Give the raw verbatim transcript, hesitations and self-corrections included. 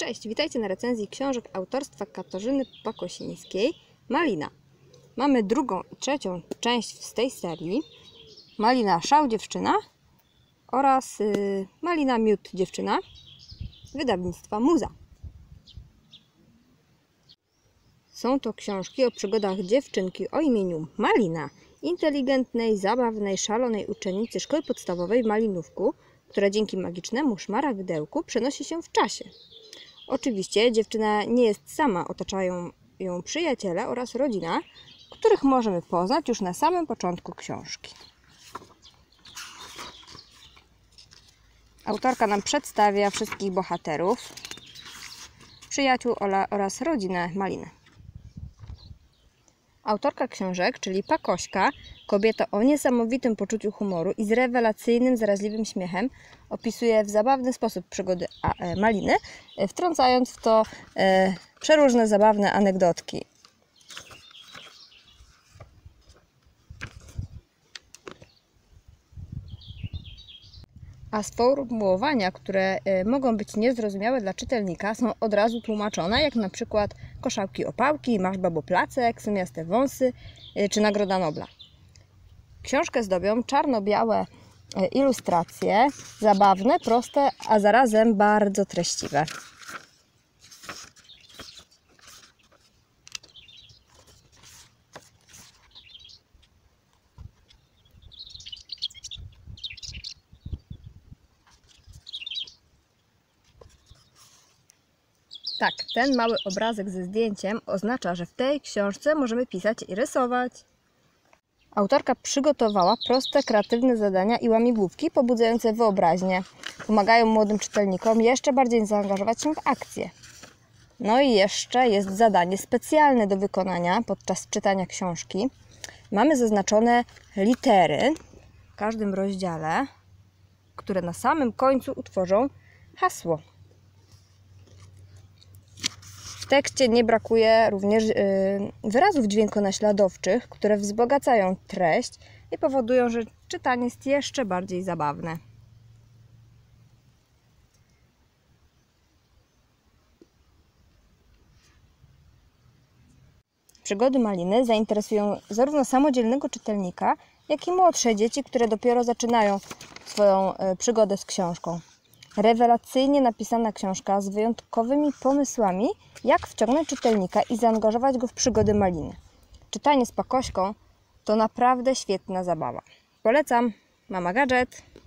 Cześć, witajcie na recenzji książek autorstwa Katarzyny Pakosińskiej Malina. Mamy drugą i trzecią część z tej serii. Malina Szał Dziewczyna oraz yy, Malina Miód Dziewczyna wydawnictwa Muza. Są to książki o przygodach dziewczynki o imieniu Malina, inteligentnej, zabawnej, szalonej uczennicy szkoły podstawowej w Malinówku, która dzięki magicznemu szmaragdełku przenosi się w czasie. Oczywiście dziewczyna nie jest sama, otaczają ją przyjaciele oraz rodzina, których możemy poznać już na samym początku książki. Autorka nam przedstawia wszystkich bohaterów, przyjaciół oraz rodzinę Maliny. Autorka książek, czyli Pakośka, kobieta o niesamowitym poczuciu humoru i z rewelacyjnym, zaraźliwym śmiechem, opisuje w zabawny sposób przygody Maliny, wtrącając w to e, przeróżne zabawne anegdotki. A sformułowania, które mogą być niezrozumiałe dla czytelnika, są od razu tłumaczone, jak na przykład koszałki opałki, masz babo placek, sumiaste wąsy czy Nagroda Nobla. Książkę zdobią czarno-białe ilustracje, zabawne, proste, a zarazem bardzo treściwe. Tak, ten mały obrazek ze zdjęciem oznacza, że w tej książce możemy pisać i rysować. Autorka przygotowała proste, kreatywne zadania i łamigłówki pobudzające wyobraźnię. Pomagają młodym czytelnikom jeszcze bardziej zaangażować się w akcję. No i jeszcze jest zadanie specjalne do wykonania podczas czytania książki. Mamy zaznaczone litery w każdym rozdziale, które na samym końcu utworzą hasło. W tekście nie brakuje również wyrazów dźwiękonaśladowczych, które wzbogacają treść i powodują, że czytanie jest jeszcze bardziej zabawne. Przygody Maliny zainteresują zarówno samodzielnego czytelnika, jak i młodsze dzieci, które dopiero zaczynają swoją przygodę z książką. Rewelacyjnie napisana książka z wyjątkowymi pomysłami, jak wciągnąć czytelnika i zaangażować go w przygody Maliny. Czytanie z Pakośką to naprawdę świetna zabawa. Polecam. Mama Gadżet.